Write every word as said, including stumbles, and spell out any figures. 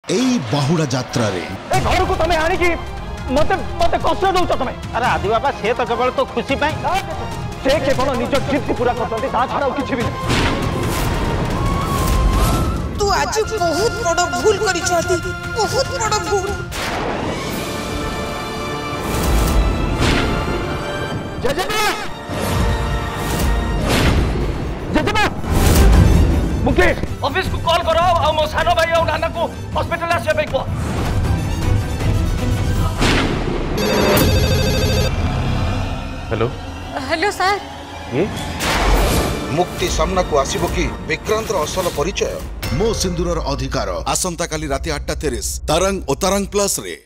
एई बाहुड़ा यात्रा रे ए घर को तमे आनी की मते मते कष्ट दउछ तमे। अरे आदि बाबा से तो केवल तो खुशी पाई से केवल निज जिद को पूरा करतंती ता छडा किछि भी तू आज बहुत बड़ भूल करी छथि बहुत बड़ भूल। जजमा जजमा मुकेश ऑफिस को कॉल करो आ मो सानो भाई आ नाना को हॉस्पिटल आसे भाई को। हेलो हेलो सर ये मुक्ति सामना को आसीबो कि विक्रांत असल परिचय मो सिंदूरर अधिकार आसंता काली राति आठटा तीस तरंग और तरंग प्लस रे।